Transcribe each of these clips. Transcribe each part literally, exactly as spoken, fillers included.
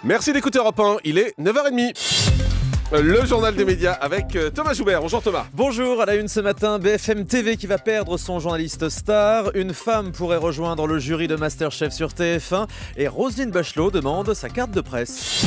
Merci d'écouter Europe un, il est neuf heures trente. Le journal des médias avec Thomas Joubert. Bonjour Thomas. Bonjour, à la une ce matin, B F M T V qui va perdre son journaliste star. Une femme pourrait rejoindre le jury de Masterchef sur T F un et Roselyne Bachelot demande sa carte de presse.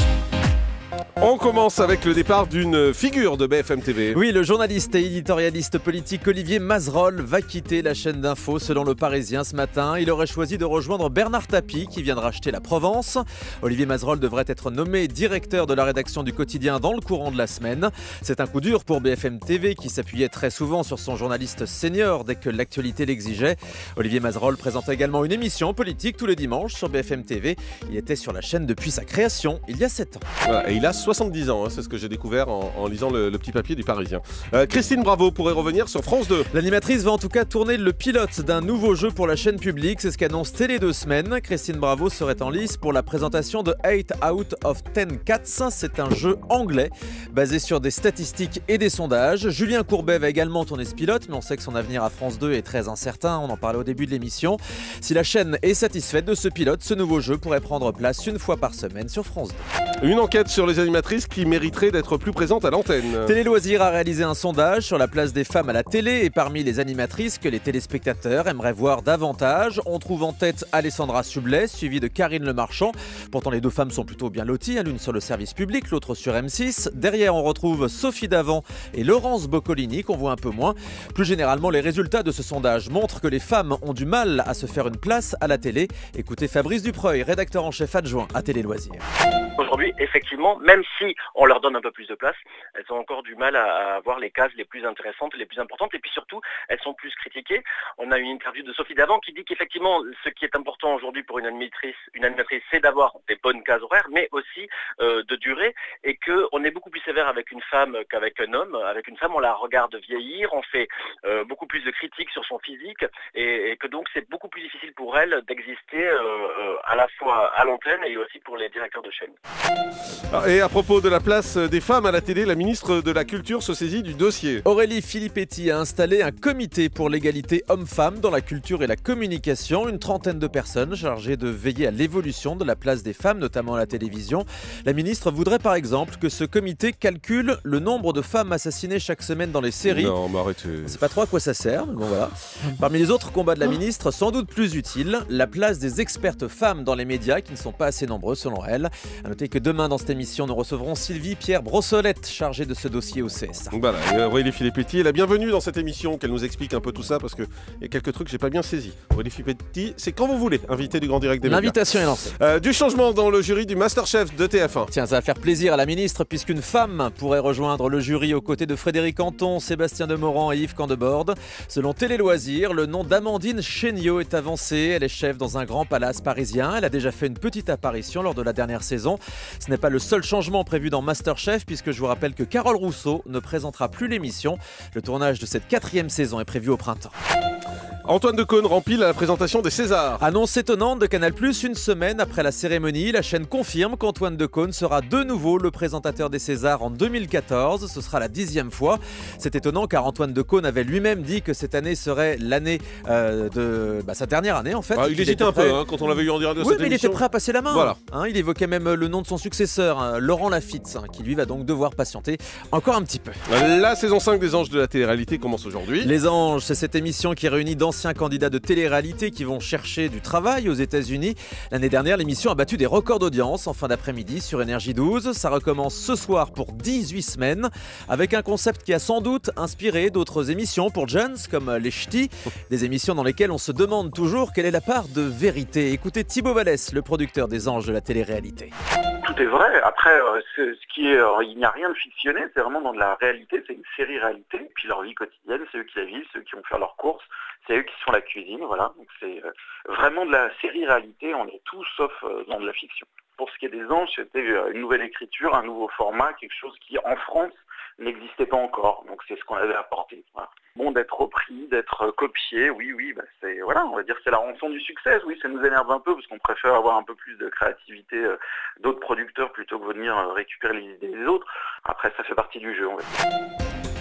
On commence avec le départ d'une figure de B F M T V. Oui, le journaliste et éditorialiste politique Olivier Mazerolle va quitter la chaîne d'info selon Le Parisien ce matin. Il aurait choisi de rejoindre Bernard Tapie qui vient de racheter la Provence. Olivier Mazerolle devrait être nommé directeur de la rédaction du quotidien dans le courant de la semaine. C'est un coup dur pour B F M T V qui s'appuyait très souvent sur son journaliste senior dès que l'actualité l'exigeait. Olivier Mazerolle présente également une émission politique tous les dimanches sur B F M T V. Il était sur la chaîne depuis sa création il y a sept ans. Voilà, et il a soixante-dix ans, hein, c'est ce que j'ai découvert en, en lisant le, le petit papier du Parisien. Euh, Christine Bravo pourrait revenir sur France deux. L'animatrice va en tout cas tourner le pilote d'un nouveau jeu pour la chaîne publique, c'est ce qu'annonce Télé deux semaines. Christine Bravo serait en lice pour la présentation de eight out of ten cats. C'est un jeu anglais basé sur des statistiques et des sondages. Julien Courbet va également tourner ce pilote, mais on sait que son avenir à France deux est très incertain, on en parlait au début de l'émission. Si la chaîne est satisfaite de ce pilote, ce nouveau jeu pourrait prendre place une fois par semaine sur France deux. Une enquête sur les animatrices qui mériterait d'être plus présente à l'antenne. Télé Loisirs a réalisé un sondage sur la place des femmes à la télé et parmi les animatrices que les téléspectateurs aimeraient voir davantage, on trouve en tête Alessandra Sublet, suivie de Karine Le Marchand. Pourtant les deux femmes sont plutôt bien loties, l'une sur le service public, l'autre sur M six. Derrière on retrouve Sophie Davant et Laurence Boccolini qu'on voit un peu moins. Plus généralement, les résultats de ce sondage montrent que les femmes ont du mal à se faire une place à la télé. Écoutez Fabrice Dupreuil, rédacteur en chef adjoint à Télé Loisirs. Aujourd'hui, effectivement, même si on leur donne un peu plus de place, elles ont encore du mal à avoir les cases les plus intéressantes, les plus importantes, et puis surtout, elles sont plus critiquées. On a une interview de Sophie Davant qui dit qu'effectivement, ce qui est important aujourd'hui pour une animatrice, une animatrice, c'est d'avoir des bonnes cases horaires, mais aussi euh, de durée, et qu'on est beaucoup plus sévère avec une femme qu'avec un homme. Avec une femme, on la regarde vieillir, on fait euh, beaucoup plus de critiques sur son physique, et, et que donc c'est beaucoup plus difficile pour elle d'exister euh, euh, à la fois à l'antenne et aussi pour les directeurs de chaîne. Et à propos de la place des femmes à la télé, la ministre de la Culture se saisit du dossier. Aurélie Filippetti a installé un comité pour l'égalité homme-femme dans la culture et la communication. Une trentaine de personnes chargées de veiller à l'évolution de la place des femmes, notamment à la télévision. La ministre voudrait par exemple que ce comité calcule le nombre de femmes assassinées chaque semaine dans les séries. Non, mais arrêtez. On ne sait pas trop à quoi ça sert, mais bon voilà. Parmi les autres combats de la ministre, sans doute plus utile, la place des expertes femmes dans les médias qui ne sont pas assez nombreux selon elle. A noter que demain dans cette émission, nous recevrons Sylvie Pierre Brossolette, chargée de ce dossier au C S A. Voilà, et Aurélie Filippetti est la bienvenue dans cette émission, qu'elle nous explique un peu tout ça, parce qu'il y a quelques trucs que j'ai pas bien saisis. Aurélie Filippetti, c'est quand vous voulez, invité du Grand Direct des médias. L'invitation est lancée. Euh, du changement dans le jury du Masterchef de T F un. Tiens, ça va faire plaisir à la ministre, puisqu'une femme pourrait rejoindre le jury aux côtés de Frédéric Anton, Sébastien Demorand et Yves Candeborde. Selon Télé Loisirs, le nom d'Amandine Chéniaud est avancé. Elle est chef dans un grand palace parisien. Elle a déjà fait une petite apparition lors de la dernière saison. Ce n'est pas le seul changement prévu dans Masterchef, puisque je vous rappelle que Carole Rousseau ne présentera plus l'émission. Le tournage de cette quatrième saison est prévu au printemps. Antoine Decaune remplit la présentation des Césars. Annonce étonnante de Canal plus, une semaine après la cérémonie, la chaîne confirme qu'Antoine Decaune sera de nouveau le présentateur des Césars en deux mille quatorze. Ce sera la dixième fois. C'est étonnant car Antoine Decaune avait lui-même dit que cette année serait l'année euh, de bah, sa dernière année en fait. Ah, il, il hésitait un prêt... peu hein, quand on l'avait eu en direct de oui, cette mais émission. Il était prêt à passer la main. Voilà. Hein, il évoquait même le nom de son successeur, hein, Laurent Lafitte, hein, qui lui va donc devoir patienter encore un petit peu. La saison cinq des Anges de la télé-réalité commence aujourd'hui. Les Anges, c'est cette émission qui réunit d'anciens candidats de télé-réalité qui vont chercher du travail aux États-Unis. L'année dernière, l'émission a battu des records d'audience en fin d'après-midi sur Énergie douze. Ça recommence ce soir pour dix-huit semaines avec un concept qui a sans doute inspiré d'autres émissions pour jeunes comme Les Ch'tis, des émissions dans lesquelles on se demande toujours quelle est la part de vérité. Écoutez Thibaut Vallès, le producteur des Anges de la télé-réalité. Tout est vrai. Après, euh, ce qui est, euh, il n'y a rien de fictionné. C'est vraiment dans de la réalité. C'est une série réalité. Puis leur vie quotidienne, c'est eux qui la vivent, ceux qui vont faire leurs courses, c'est eux qui font la cuisine. Voilà. Donc c'est euh, vraiment de la série réalité. On est tout sauf euh, dans de la fiction. Pour ce qui est des Anges, c'était une nouvelle écriture, un nouveau format, quelque chose qui en France n'existait pas encore. Donc c'est ce qu'on avait apporté. Voilà. Bon, d'être repris, d'être copié, oui, oui, bah c'est voilà, on va dire que c'est la rançon du succès. Oui, ça nous énerve un peu parce qu'on préfère avoir un peu plus de créativité euh, d'autres producteurs plutôt que venir euh, récupérer les idées des autres. Après, ça fait partie du jeu, on va dire.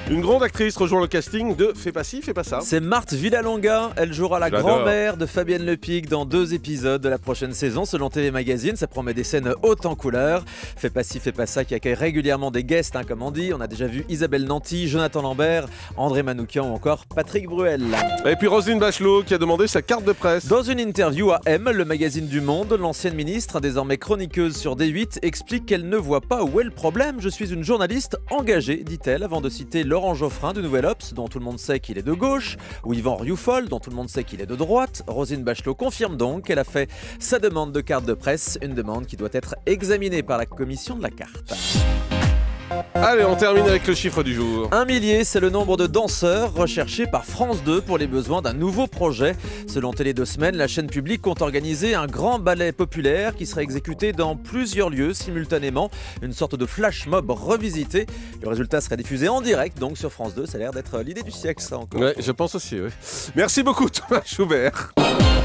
Une grande actrice rejoint le casting de Fais pas ci, fais pas ça. C'est Marthe Villalonga. Elle jouera la grand-mère de Fabienne Lepic dans deux épisodes de la prochaine saison. Selon Télé Magazine, ça promet des scènes hautes en couleurs. Fais pas ci, fais pas ça qui accueille régulièrement des guests, hein, comme on dit. On a déjà vu Isabelle Nanty, Jonathan Lambert, André Manoukian ou encore Patrick Bruel. Et puis Roselyne Bachelot qui a demandé sa carte de presse. Dans une interview à M, le magazine du Monde, l'ancienne ministre, désormais chroniqueuse sur D huit, explique qu'elle ne voit pas où est le problème. Je suis une journaliste engagée, dit-elle, avant de citer Laurent Geoffrin de Nouvel Obs, dont tout le monde sait qu'il est de gauche, ou Yvan Rioufol, dont tout le monde sait qu'il est de droite. Roselyne Bachelot confirme donc qu'elle a fait sa demande de carte de presse, une demande qui doit être examinée par la commission de la carte. Allez, on termine avec le chiffre du jour. Un millier, c'est le nombre de danseurs recherchés par France deux pour les besoins d'un nouveau projet. Selon Télé deux semaines, la chaîne publique compte organiser un grand ballet populaire qui sera exécuté dans plusieurs lieux simultanément. Une sorte de flash mob revisité. Le résultat serait diffusé en direct, donc sur France deux. Ça a l'air d'être l'idée du siècle, ça encore. Ouais, je pense aussi, oui. Merci beaucoup, Thomas Schubert.